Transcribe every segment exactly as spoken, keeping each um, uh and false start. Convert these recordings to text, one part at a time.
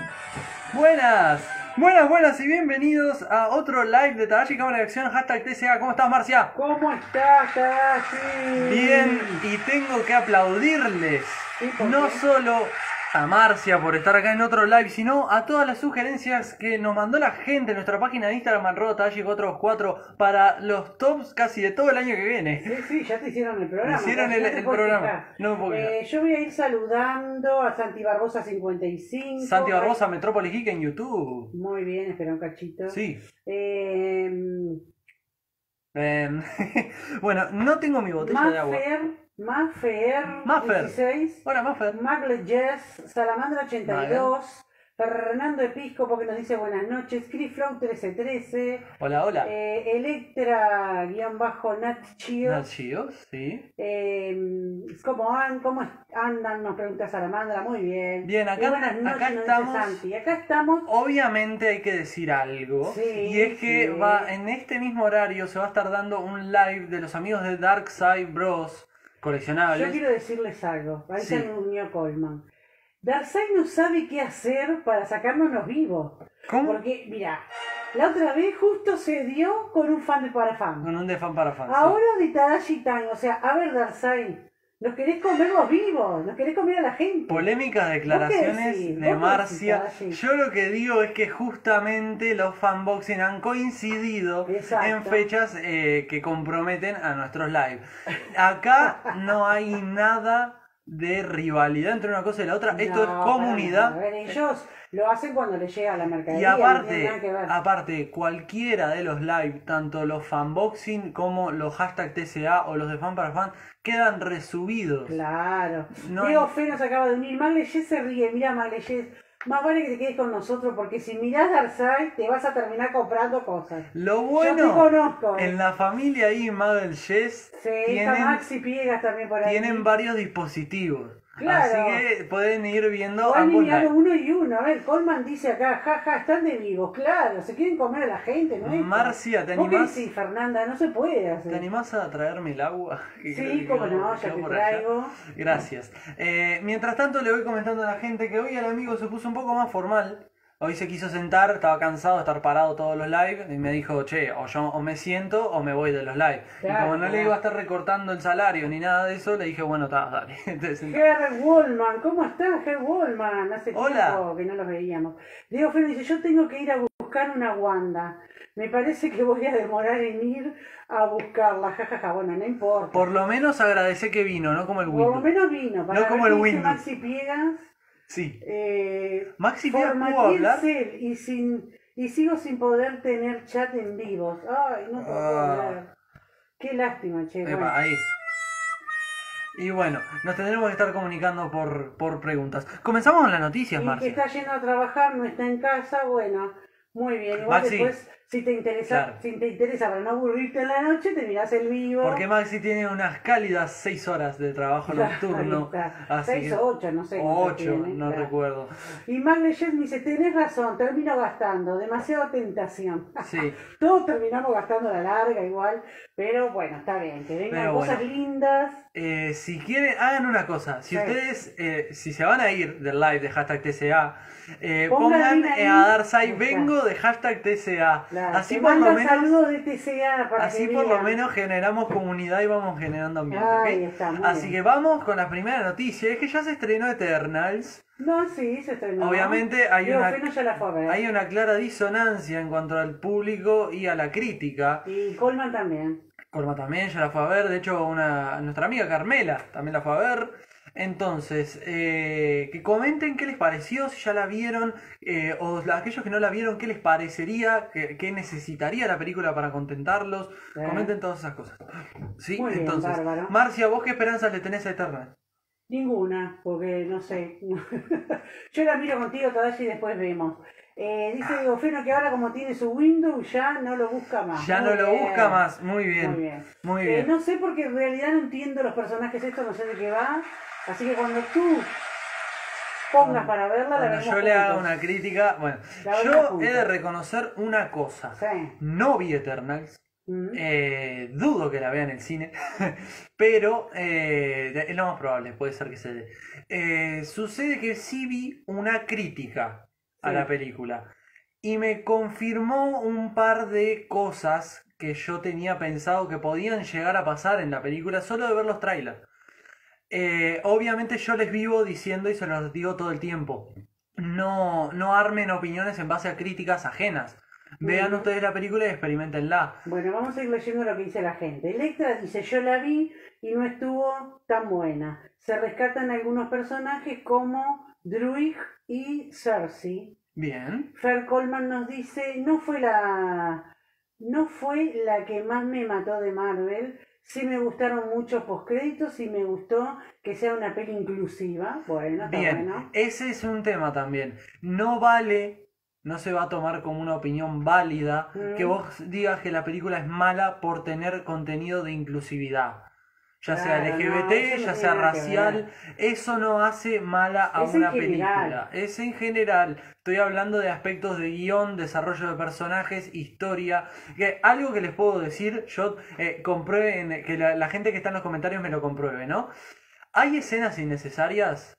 Buenas, buenas, buenas y bienvenidos a otro live de Tadashi Cámara de Acción, hashtag T C A. ¿Cómo estás, Marcia? ¿Cómo estás, Tadashi? Bien, y tengo que aplaudirles, ¿Sí, por no qué? solo a Marcia por estar acá en otro live, sino a todas las sugerencias que nos mandó la gente en nuestra página de Instagram, arroba Tadashi cuatro dos cuatro, para los tops casi de todo el año que viene. Sí, sí, ya te hicieron el programa. Hicieron el, no te el puedes programa, quejar. no me puedo quejar. Eh, yo voy a ir saludando a Santi Barbosa cincuenta y cinco. Santi Barbosa, Metrópolis Geek en YouTube. Muy bien, espera un cachito. Sí. Eh, Em, bueno, no tengo mi botella de agua. Maffer, Maffer, Maffer. dieciséis. Hola, Maffer. Magle Jess, Salamandra ochenta y dos. Fernando Episcopo que nos dice buenas noches. Criflow trece trece. Hola, hola. Eh, Electra guión bajo Nat Chio. Nachio, sí. Eh, ¿cómo, an- ¿Cómo andan? Nos pregunta Salamandra. Muy bien. Bien, acá- Y buenas noches, acá nos dice estamos. Santi. Acá estamos. Obviamente hay que decir algo. Sí, y es que sí. va en este mismo horario se va a estar dando un live de los amigos de Darkside Bros. Coleccionables. Yo quiero decirles algo. Ahí Sí. se me unió Coleman. Darkseid no sabe qué hacer para sacárnoslos vivos. ¿Cómo? Porque, mira, la otra vez justo se dio con un fan de para fan. Con un de fan para fan. sí. Ahora de Tadashi Time. O sea, a ver, Darkseid, nos querés comer vos vivos. Nos querés comer a la gente. Polémicas declaraciones decís? de ¿Vos qué Marcia. decís, Tadashi? Yo lo que digo es que justamente los fanboxing han coincidido Exacto. en fechas eh, que comprometen a nuestros live. Acá no hay nada de rivalidad entre una cosa y la otra. Esto es No, comunidad. para nada. A ver, ellos lo hacen cuando les llega la mercadería. Y no tiene aparte, nada que ver. aparte, cualquiera de los live, tanto los fanboxing como los hashtag T C A o los de fan para fan, quedan resubidos. Claro. No Diego hay- Fe nos acaba de unir. Magleyes se ríe. Mira, Magleyes, más vale que te quedes con nosotros porque si mirás Darkseid te vas a terminar comprando cosas. Lo Yo te bueno, conozco. en la familia ahí, Magel Yes, Sí, está tienen, Maxi Piegas también por ahí. tienen varios dispositivos. Claro. Así que pueden ir viendo Van ambos mirando live. uno y uno. A ver, Coleman dice acá, jaja, están de vivos. Claro, se quieren comer a la gente, ¿no? es? Marcia, ¿te ¿Vos qué animás? decís, Fernanda? No se puede hacer. ¿Te animás a traerme el agua? Que creo Sí, que cómo quedó- no, ya quedó te por allá. traigo. Gracias. Eh, mientras tanto le voy comentando a la gente que hoy el amigo se puso un poco más formal. Hoy se quiso sentar, estaba cansado de estar parado todos los live y me dijo, che, o yo o me siento o me voy de los live. y Claro, como no le claro. iba a estar recortando el salario ni nada de eso, le dije, bueno, está, dale. Te sentás. Ger Wallman, ¿cómo estás, Ger Wallman? Hace Hola. tiempo que no los veíamos. Diego Feno dice, yo tengo que ir a buscar una Wanda. Me parece que voy a demorar en ir a buscarla. Jajaja, ja, ja. Bueno, no importa. Por lo menos agradecé que vino, no como el Por lo Windows. menos vino. Para No como ver el qué dice Windows. Maxi Piegas. Sí. Eh, Maxi Piegas pudo formateé el hablar. cel y, sin, y sigo sin poder tener chat en vivos. Ay, no te puedo Ah. creer. Qué lástima, che. Epa, Bueno. ahí. Y bueno, nos tendremos que estar comunicando por, por preguntas. Comenzamos con las noticias, Y que Marcia. está yendo a trabajar, no está en casa, bueno, muy bien. Igual Maxi, después, si te interesa, claro. si te interesa para no aburrirte en la noche, te mirás el vivo. Porque Maxi tiene unas cálidas seis horas de trabajo nocturno. Ahí está. Así Seis que- o ocho, no sé. o cuánto ocho, tiene, no claro. recuerdo. Y Magleyes me dice, tenés razón, termino gastando, demasiada tentación. Sí. Todos terminamos gastando a la larga igual, pero bueno, está bien, que vengan Pero cosas bueno. lindas. Eh, si quieren, hagan una cosa. Si Sí. ustedes, eh, si se van a ir del live de hashtag T C A, eh, Pongan pongan ahí. eh, a Darkside Ahí vengo de hashtag T C A. Claro, Así te por lo mandan menos, saludos de T C A para así que por lo vean. menos generamos comunidad y vamos generando ambiente. Ahí ¿ok? está, muy Así bien. que vamos con la primera noticia. Es que ya se estrenó Eternals. No, sí, se estrenó. Obviamente hay Diego una, Feno ya la fue a ver. hay una clara disonancia en cuanto al público y a la crítica. Y Coleman también. Corma también ya la fue a ver, de hecho una, nuestra amiga Carmela también la fue a ver. Entonces, eh, que comenten qué les pareció, si ya la vieron, eh, o la- aquellos que no la vieron, qué les parecería, qué, qué necesitaría la película para contentarlos. Sí. Comenten todas esas cosas. Sí, Muy bien, entonces, bárbaro. Marcia, ¿vos qué esperanzas le tenés a Eternal? Ninguna, porque no sé. Yo la miro contigo, Tadashi, y después vemos. Eh, dice Diego Feno que ahora como tiene su Windows ya no lo busca más. Ya Muy no lo bien. busca más, muy bien. Muy bien. Muy Eh, bien. no sé porque en realidad no entiendo los personajes estos, no sé de qué va. Así que cuando tú pongas para verla, la Cuando vemos yo le haga juntos. una crítica, bueno, La vemos yo juntos. he de reconocer una cosa. Sí. No vi Eternals. Mm. Eh, dudo que la vea en el cine, pero eh, es lo más probable, puede ser que se dé. Eh, sucede que sí vi una crítica a Sí. la película. Y me confirmó un par de cosas que yo tenía pensado que podían llegar a pasar en la película solo de ver los trailers. Eh, obviamente yo les vivo diciendo y se los digo todo el tiempo. No, no armen opiniones en base a críticas ajenas. Vean Ujú. ustedes la película y experimentenla. Bueno, vamos a ir leyendo lo que dice la gente. Electra dice, yo la vi y no estuvo tan buena. Se rescatan algunos personajes como Druig y Cersei. Bien. Fer Coleman nos dice, no fue la, no fue la que más me mató de Marvel. Sí me gustaron mucho postcréditos y me gustó que sea una peli inclusiva. Bueno, está Bien, bueno. ese es un tema también. No vale, no se va a tomar como una opinión válida que Mm, vos digas que la película es mala por tener contenido de inclusividad. Ya sea claro, no, L G B T, eso no ya tiene sea nada que racial, ver. eso no hace mala a Es en una general. película. Es en general. Estoy hablando de aspectos de guión, desarrollo de personajes, historia. Que algo que les puedo decir, yo eh, comprueben, que la, la gente que está en los comentarios me lo compruebe, ¿no? Hay escenas innecesarias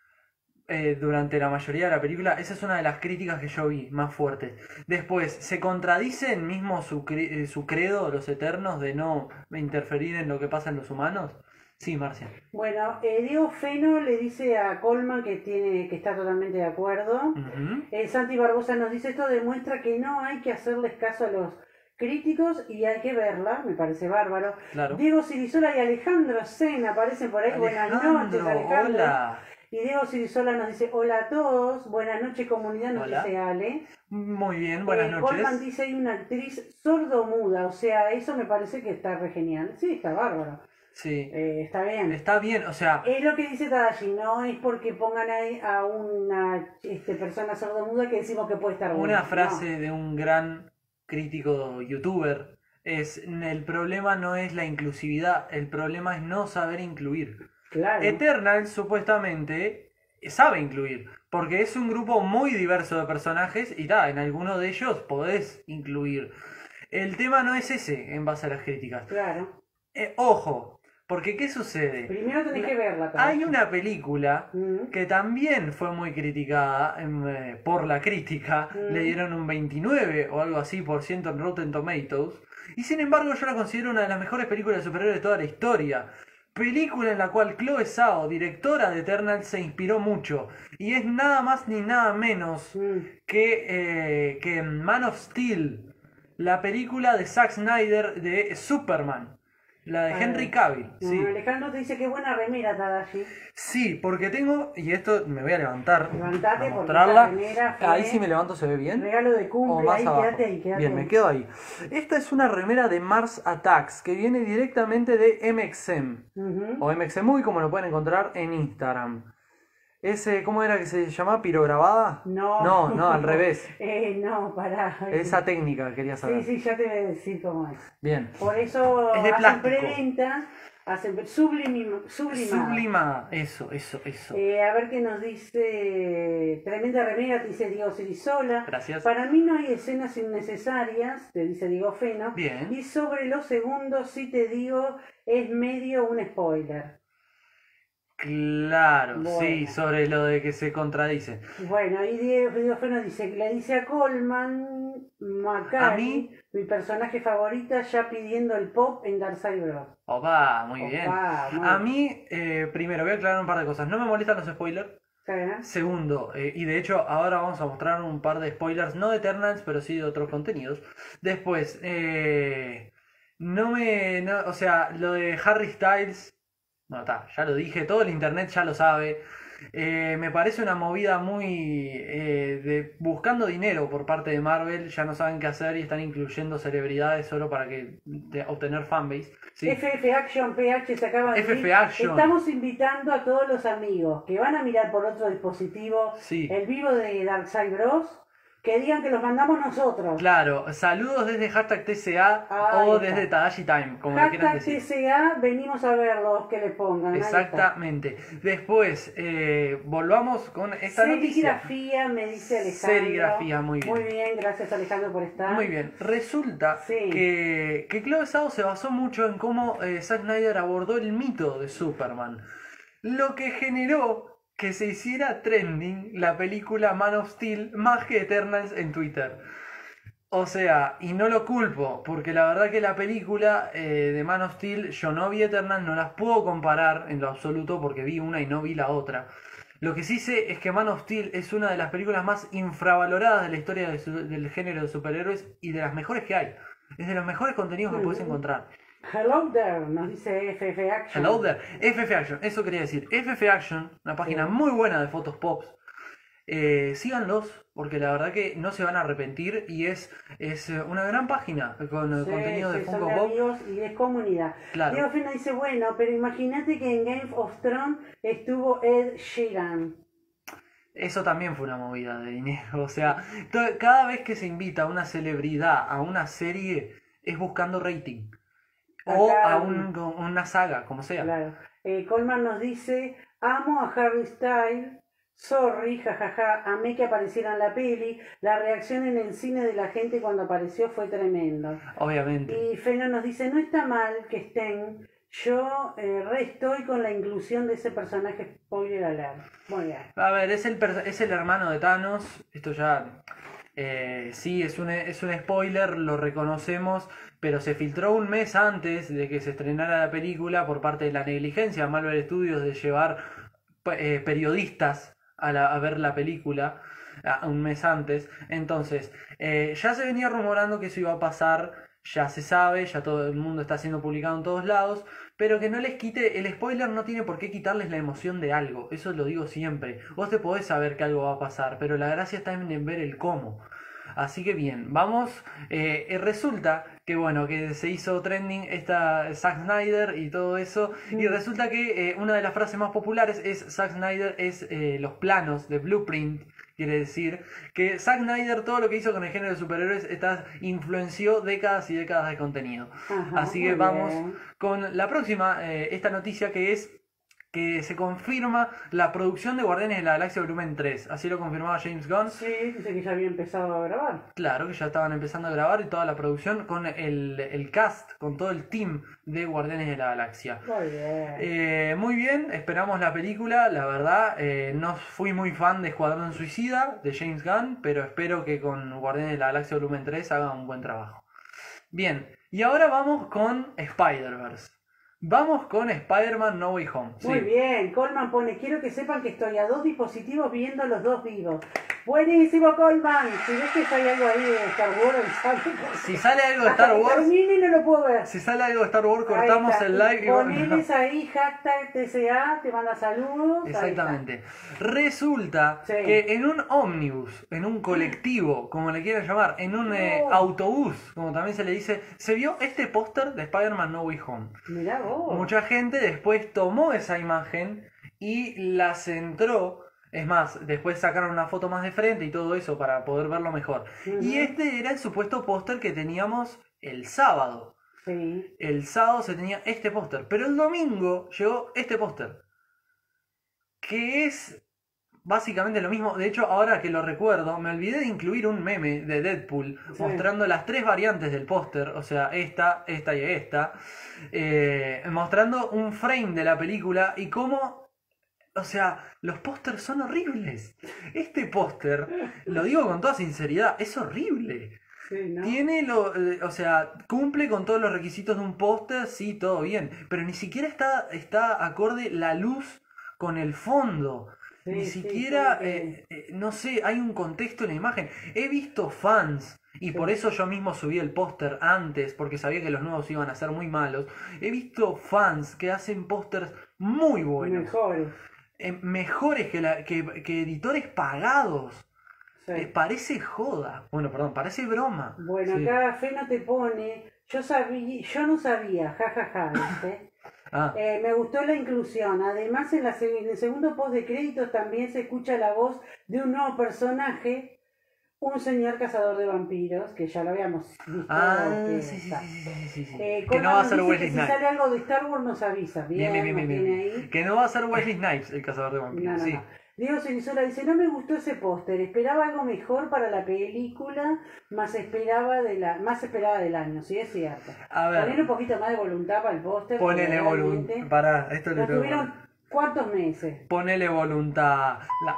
eh, durante la mayoría de la película. Esa es una de las críticas que yo vi más fuertes. Después, ¿se contradicen mismo su, cre- eh, su credo, los eternos, de no interferir en lo que pasa en los humanos? Sí, Marcia. Bueno, eh, Diego Feno le dice a Coleman que tiene, que está totalmente de acuerdo. Ujú, Eh, Santi Barbosa nos dice esto demuestra que no hay que hacerles caso a los críticos y hay que verla, me parece bárbaro. claro. Diego Sirisola y Alejandro Sen aparecen por ahí. Buenas noches, Alejandro, Alejandro. hola. Y Diego Sirisola nos dice hola a todos, buenas noches comunidad, nos Hola. dice Ale. Muy bien, buenas Eh, Coleman noches. dice hay una actriz sordomuda, o sea, eso me parece que está re genial. Sí, está bárbaro. Sí, Eh, está bien. está bien, o sea, Es lo que dice Tadashi, no es porque pongan ahí a una este, persona sordomuda que decimos que puede estar buena. una No, frase de un gran crítico youtuber es: el problema no es la inclusividad, el problema es no saber incluir. claro. Eternal supuestamente sabe incluir, porque es un grupo muy diverso de personajes y ta, en alguno de ellos podés incluir. El tema no es ese en base a las críticas. Claro. Eh, ojo, porque ¿qué sucede? Primero tenés La- que verla. Tadashi. Hay una película Mm, que también fue muy criticada em, eh, por la crítica, Mm. le dieron un veintinueve o algo así por ciento en Rotten Tomatoes, y sin embargo yo la considero una de las mejores películas de superhéroes de toda la historia. Película en la cual Chloe Zhao, directora de Eternal, se inspiró mucho, y es nada más ni nada menos mm. que, eh, que Man of Steel, la película de Zack Snyder de Superman, la de A Henry ver. Cavill. No, Sí. Alejandro te dice que buena remera, Tadashi. Sí, porque tengo, y esto me voy a levantar Levantate para porque mostrarla. esta remera fue Ahí sí me levanto, se ve bien. regalo de O cumple. más Ahí, abajo. quédate ahí, quédate Bien, ahí. me quedo ahí. Esta es una remera de Mars Attacks que viene directamente de M X M Ujú. o M X M U, como lo pueden encontrar en Instagram. Ese, ¿cómo era que se llamaba? ¿Pirograbada? No. No, no, al revés. Eh, no, pará. Esa técnica quería Sí, saber. sí, ya te voy a decir cómo es. Bien. Por eso Es de hacen plástico. preventa, hacen sublimi- sublimada. Sublimada. Eso, eso, eso. Eh, a ver qué nos dice. Tremenda remera, te dice Diego Sirisola. Gracias. Para mí no hay escenas innecesarias, te dice Diego Feno. Bien. Y sobre los segundos, sí te digo, es medio un spoiler. Claro, Bueno. sí, sobre lo de que se contradice. Bueno, ahí Diego, Diego Feno dice, le dice a Coleman, Macari, ¿A mí? mi personaje favorita, ya pidiendo el pop en Darkseid Bros. Opa, muy bien. Opa, muy A bien. mí, eh, primero, voy a aclarar un par de cosas. No me molestan los spoilers. ¿Está bien? Segundo, eh, y de hecho ahora vamos a mostrar un par de spoilers, no de Eternals, pero sí de otros contenidos. Después, eh, no me... no- o sea, lo de Harry Styles, no está, ya lo dije, todo el internet ya lo sabe. Eh, me parece una movida muy eh, de buscando dinero por parte de Marvel, ya no saben qué hacer y están incluyendo celebridades solo para que de- obtener fanbase. ¿sí? F F Action P H se acaba de F F decir, Action. estamos invitando a todos los amigos que van a mirar por otro dispositivo Sí. el vivo de Darkseid Bros. Que digan que los mandamos nosotros. Claro, saludos desde hashtag T C A Ahí o está. desde Tadashi Time, como lo quieran Hashtag decir. T C A, venimos a verlos, que le pongan. Ahí está. Exactamente. Después, eh, volvamos con esta noticia. Serigrafía, me dice Alejandro. Serigrafía, muy bien. Muy bien, gracias Alejandro por estar. Muy bien. Resulta Sí. que, que Chloe Zhao se basó mucho en cómo eh, Zack Snyder abordó el mito de Superman. Lo que generó que se hiciera trending la película Man of Steel más que Eternals en Twitter. O sea, y no lo culpo, porque la verdad que la película eh, de Man of Steel, yo no vi Eternals, no las puedo comparar en lo absoluto porque vi una y no vi la otra. Lo que sí sé es que Man of Steel es una de las películas más infravaloradas de la historia de su- del género de superhéroes y de las mejores que hay. Es de los mejores contenidos que puedes encontrar. Hello there, nos dice F F Action. Hello there, F F Action, eso quería decir. F F Action, una página Sí. muy buena de fotos pops. Eh, síganlos, porque la verdad que no se van a arrepentir y es, es eh, una gran página con eh, Sí, contenido de sí, Funko son de Pop. amigos y de comunidad. Claro. Diego Fina dice, bueno, pero imagínate que en Game of Thrones estuvo Ed Sheeran. Eso también fue una movida de dinero. O sea, to- cada vez que se invita a una celebridad a una serie es buscando rating. O Acá, a un- una saga, como sea. Claro. Eh, Coleman nos dice, amo a Harry Styles, sorry, jajaja, amé que apareciera en la peli, la reacción en el cine de la gente cuando apareció fue tremendo. Obviamente. Y Feno nos dice, no está mal que estén, yo eh, re estoy con la inclusión de ese personaje spoiler alert. Muy bien. A ver, es el, per- es el hermano de Thanos. Esto ya... eh, sí, es un, es un spoiler, lo reconocemos, pero se filtró un mes antes de que se estrenara la película por parte de la negligencia de Marvel Studios de llevar eh, periodistas a, la- a ver la película a- un mes antes. Entonces, eh, ya se venía rumorando que eso iba a pasar, ya se sabe, ya todo el mundo está siendo publicado en todos lados, pero que no les quite, el spoiler no tiene por qué quitarles la emoción de algo, eso lo digo siempre. Vos te podés saber que algo va a pasar, pero la gracia está en, en ver el cómo. Así que bien, vamos. Eh, eh, resulta que bueno, que se hizo trending esta Zack Snyder y todo eso. Y Mm. resulta que eh, una de las frases más populares es Zack Snyder es eh, los planos de Blueprint. Quiere decir que Zack Snyder todo lo que hizo con el género de superhéroes está, influenció décadas y décadas de contenido. Ajá, Así muy que vamos bien. con la próxima, eh, esta noticia que es que se confirma la producción de Guardianes de la Galaxia Volumen tres. Así lo confirmaba James Gunn. Sí, dice que ya había empezado a grabar. Claro, que ya estaban empezando a grabar y toda la producción con el, el cast, con todo el team de Guardianes de la Galaxia. Muy bien. Eh, muy bien, esperamos la película. La verdad, eh, no fui muy fan de Escuadrón Suicida, de James Gunn, pero espero que con Guardianes de la Galaxia Volumen tres haga un buen trabajo. Bien, y ahora vamos con Spider-Verse. Vamos con Spider-Man No Way Home. Muy Sí. bien, Coleman pone, quiero que sepan que estoy a dos dispositivos viendo los dos vivos. Buenísimo, Coleman. Si ves que hay algo ahí de Star Wars, avísame. Si sale algo de Hasta Star que Wars, termine no lo puedo ver. si sale algo de Star Wars, Ahí cortamos está. el live y Poneles ahí, hashtag T C A, te manda saludos. ahí está. Exactamente. Resulta Sí. que en un ómnibus, en un colectivo, como le quieran llamar, en un eh, No. autobús, como también se le dice, se vio este póster de Spider-Man No Way Home. Mirá vos. Mucha gente después tomó esa imagen y la centró. Es más, después sacaron una foto más de frente y todo eso para poder verlo mejor. Ujú. Y este era el supuesto póster que teníamos el sábado. Sí. El sábado se tenía este póster, pero el domingo llegó este póster. Que es básicamente lo mismo. De hecho, ahora que lo recuerdo, me olvidé de incluir un meme de Deadpool Sí. mostrando las tres variantes del póster. O sea, esta, esta y esta. eh, mostrando un frame de la película y cómo... O sea, los pósters son horribles. Este póster, lo digo con toda sinceridad, es horrible. Sí, ¿no? Tiene lo, eh, o sea, cumple con todos los requisitos de un póster, sí, todo bien, pero ni siquiera está, está acorde la luz con el fondo. Sí, Ni sí, siquiera, sí, sí. eh, eh, no sé, hay un contexto en la imagen. He visto fans, y Sí. por eso yo mismo subí el póster antes, porque sabía que los nuevos iban a ser muy malos. He visto fans que hacen pósters muy buenos, Mejores. eh, mejores que, la, que, que editores pagados. Sí. Eh, parece joda. Bueno, perdón, parece broma. Bueno, Sí. acá Feno te pone, yo sabía, yo no sabía, jajaja, ¿viste? Ah, Eh, me gustó la inclusión. Además, en, la, se- en el segundo post de créditos también se escucha la voz de un nuevo personaje, un señor cazador de vampiros, que ya lo habíamos visto. ah que sí, sí, está. sí, sí, sí, sí, sí. Eh, Que Coleman no va a nos ser dice Wesley que si Snipes. sale algo de Star Wars nos avisa. Bien, Bien, bien, bien, nos bien, tiene bien. ahí. Que no va a ser Wesley Snipes el cazador de No, vampiros. no, Sí. no. Diego Cenizola dice, no me gustó ese póster, esperaba algo mejor para la película, más esperaba de la, más esperaba del año, sí es cierto. A ver. Ponele un poquito más de voluntad para el póster. Ponele porque voluntad. realmente Pará, esto Lo le tengo que tuvieron poner. ¿Cuántos meses? Ponele voluntad. La...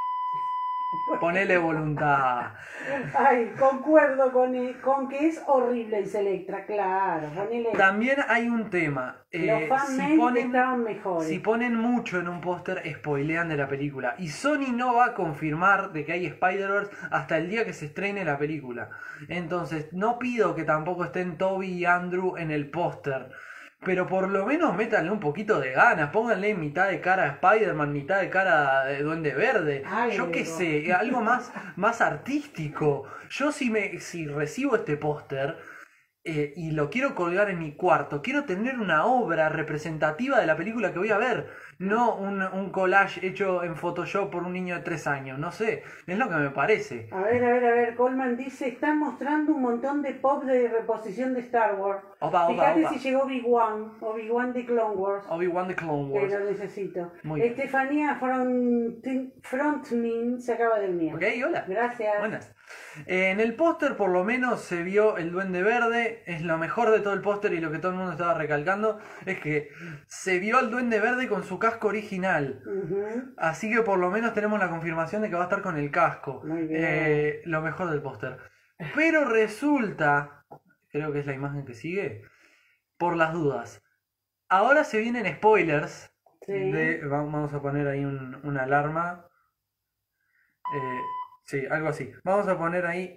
Ponele voluntad. Ay, concuerdo con, el- con que es horrible el Selectra, claro. Ponele. También hay un tema. Los eh, si, fanmade ponen, estaban mejores. si ponen mucho en un póster, spoilean de la película. Y Sony no va a confirmar de que hay Spider-Verse hasta el día que se estrene la película. Entonces, no pido que tampoco estén Toby y Andrew en el póster. Pero por lo menos métanle un poquito de ganas, pónganle mitad de cara a Spider-Man, mitad de cara de Duende Verde, Ay, yo qué Diego. sé, algo más, más artístico. Yo si me, si recibo este póster eh, y lo quiero colgar en mi cuarto, quiero tener una obra representativa de la película que voy a ver, no un, un collage hecho en Photoshop por un niño de tres años, no sé, es lo que me parece. A ver, a ver, a ver, Coleman dice, están mostrando un montón de pop de reposición de Star Wars. Opa, opa, Fíjate opa. si llegó Obi-Wan, Obi-Wan de Clone Wars. Obi-Wan de Clone Que Wars. lo necesito. Muy bien. Estefanía Frontin- Frontmin se acaba de unir. Ok, hola. Gracias. Buenas. Eh, en el póster por lo menos se vio el Duende Verde. Es lo mejor de todo el póster y lo que todo el mundo estaba recalcando es que se vio al Duende Verde con su casco original. Ujú. Así que por lo menos tenemos la confirmación de que va a estar con el casco. Muy bien. Eh, lo mejor del póster. Pero resulta, creo que es la imagen que sigue, por las dudas. Ahora se vienen spoilers. Sí. De, va- vamos a poner ahí un- una alarma. Eh, sí, algo así. Vamos a poner ahí.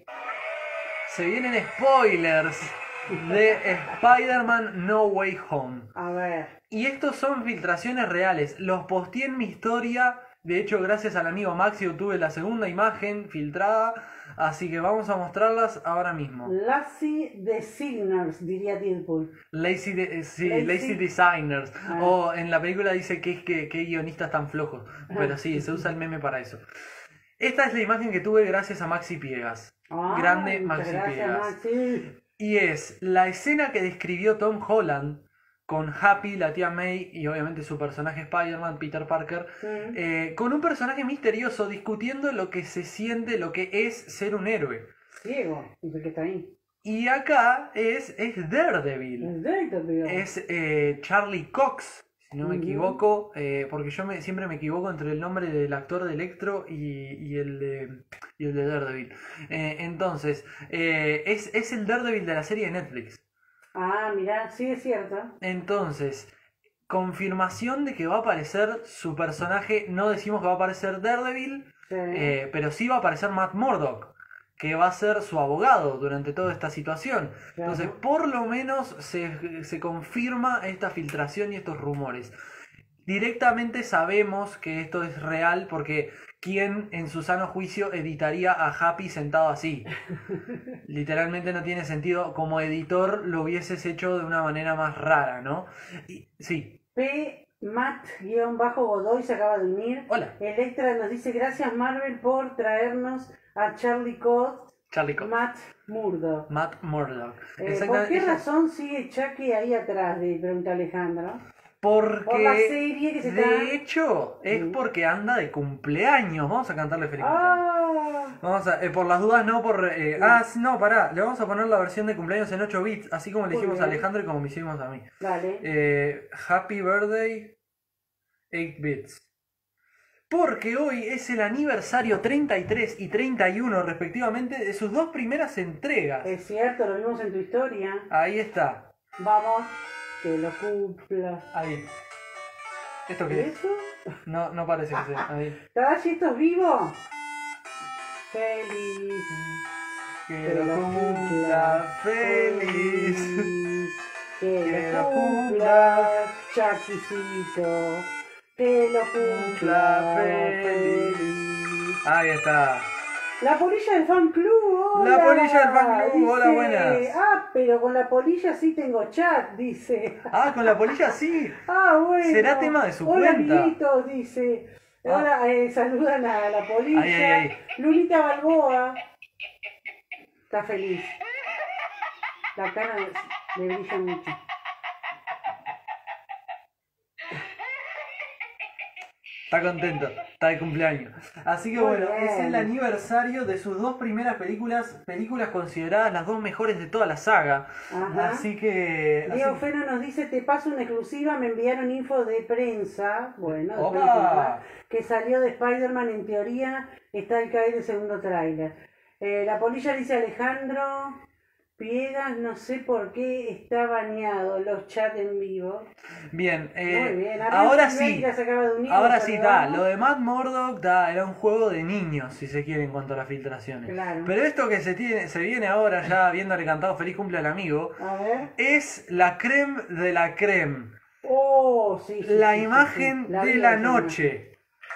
Se vienen spoilers de Spider-Man No Way Home. A ver. Y estos son filtraciones reales. Los posteé en mi historia. De hecho, gracias al amigo Maxi obtuve la segunda imagen filtrada. Así que vamos a mostrarlas ahora mismo. Lazy Designers, diría Deadpool. Lazy, de- eh, sí, Lazy- lazy Designers. Ah. O en la película dice que es que, que guionistas tan flojos. Pero sí, se usa el meme para eso. Esta es la imagen que tuve gracias a Maxi Piegas. Ay, Grande muchas Maxi gracias, Piegas. Maxi. Y es la escena que describió Tom Holland con Happy, la tía May y obviamente su personaje Spider-Man, Peter Parker, Mm. eh, con un personaje misterioso discutiendo lo que se siente, lo que es ser un héroe. Ciego, dice que está ahí. Y acá es, es Daredevil. Es Daredevil. Es eh, Charlie Cox, si no me Ujú. equivoco, eh, porque yo me, siempre me equivoco entre el nombre del actor de Electro y, y el, de, y el de Daredevil. Eh, entonces, eh, es, es el Daredevil de la serie de Netflix. Ah, mirá, sí es cierto. Entonces, confirmación de que va a aparecer su personaje, no decimos que va a aparecer Daredevil, Sí. eh, pero sí va a aparecer Matt Murdock, que va a ser su abogado durante toda esta situación. Claro. Entonces, por lo menos se, se confirma esta filtración y estos rumores. Directamente sabemos que esto es real porque ¿quién en su sano juicio editaría a Happy sentado así? Literalmente no tiene sentido. Como editor lo hubieses hecho de una manera más rara, ¿no? Y, sí, P. Matt-Godoy se acaba de unir. hola, Electra nos dice gracias Marvel por traernos a Charlie Cox, Charlie Cox. Matt Murdock. Matt Murdock. Eh, ¿Por Exactamente, qué ella- razón sigue Chucky ahí atrás? De pregunta Alejandro. Porque, Por la serie que se está... de hecho, es Mm. porque anda de cumpleaños. Vamos a cantarle feliz cumpleaños. Ah, Vamos a, eh, por las dudas, no por... eh, No. ah, sí, no, pará. Le vamos a poner la versión de cumpleaños en ocho bits, así como le Muy hicimos a bien. Alejandro y como me hicimos a mí. vale. Eh, Happy Birthday, ocho bits. Porque hoy es el aniversario treinta y tres y treinta y uno respectivamente de sus dos primeras entregas. Es cierto, lo vimos en tu historia. Ahí está. Vamos, que lo cumpla. Ahí. ¿Esto ¿Qué qué es es? eso? No, no parece que sea. Ahí. ¿Tadashi, esto es vivo? Feliz. Que lo cumpla feliz. Que Que lo lo cumpla, Chaquicito. Que lo cumpla Cumpla feliz. feliz. Ahí está. La polilla del fan club, hola. La polilla del fan club, hola, Dice, buenas. Ah, pero con la polilla sí tengo chat, dice. Ah, con la polilla sí. Ah, bueno. Será tema de su Hola, cuenta. amiguitos, dice. Ah. Hola, eh, saludan a la polilla. Ay, ay, ay. Lulita Balboa. Está feliz. La cara le brilla mucho. Está contento, está de cumpleaños. Así que Muy bueno, bien. es el aniversario de sus dos primeras películas, películas consideradas las dos mejores de toda la saga. Ajá. Así que... Diego así- Feno nos dice, te paso una exclusiva, me enviaron info de prensa, bueno, después ¡Opa! de contar, que salió de Spider-Man, en teoría está al caer el segundo tráiler. Eh, la polilla dice Alejandro Piegas, no sé por qué está baneado los chats en vivo. Bien, eh, Muy bien, Ariel ahora Silveira sí. se acaba de unir, Ahora lo sí, está. saludamos. Lo de Matt Murdock da, era un juego de niños, si se quiere, en cuanto a las filtraciones. Claro. Pero esto que se, tiene, se viene ahora, ya habiéndole cantado feliz cumple al amigo, A ver. es la creme de la creme. Oh, sí, sí, La sí, sí, imagen sí. La de vi la esa noche.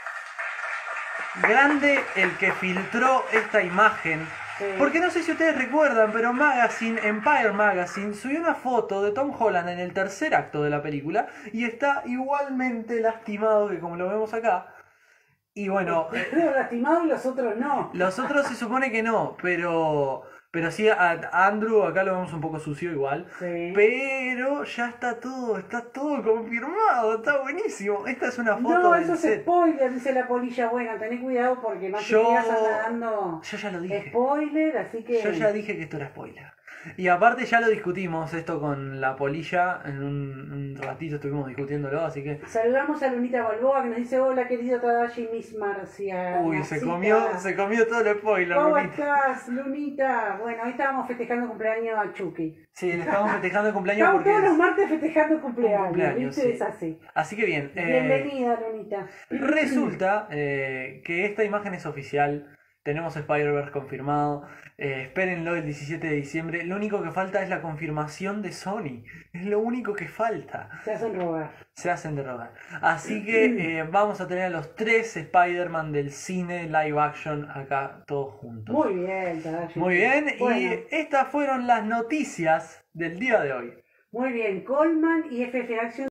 Grande el que filtró esta imagen. Sí. Porque no sé si ustedes recuerdan, pero Magazine, Empire Magazine, subió una foto de Tom Holland en el tercer acto de la película y está igualmente lastimado que como lo vemos acá. Y bueno, eh, Creo lastimado y los otros no. los otros se supone que no, pero pero sí a a Andrew acá lo vemos un poco sucio igual. Sí. Pero ya está todo, está todo confirmado, está buenísimo. Esta es una foto No, del eso es set. spoiler, dice la polilla. Bueno, tenés cuidado porque no te Yo- quedas dando Yo ya lo dije. spoiler, así que... Yo ya dije que esto era spoiler. Y aparte ya lo discutimos esto con la polilla, en un, un ratito estuvimos discutiéndolo, así que... Saludamos a Lunita Balboa que nos dice, hola querido Tadashi Miss Marcia. Uy, se Masita. comió, se comió todo el spoiler, ¿Cómo Lunita. estás, Lunita? Bueno, hoy estábamos festejando cumpleaños a Chucky. Sí, le estamos festejando el cumpleaños Estamos porque... todos los es- martes festejando cumpleaños, cumpleaños, ¿viste? sí. Es así. Así que bien, eh, Bienvenida, Lunita. resulta eh, que esta imagen es oficial. Tenemos Spider-Verse confirmado. Eh, espérenlo el diecisiete de diciembre. Lo único que falta es la confirmación de Sony. Es lo único que falta. Se hacen robar. Se hacen de rogar. Así que eh, vamos a tener a los tres Spider-Man del cine live action acá todos juntos. Muy bien, Tadashi. Muy bien. Bueno. Y estas fueron las noticias del día de hoy. Muy bien, Coleman y F F Action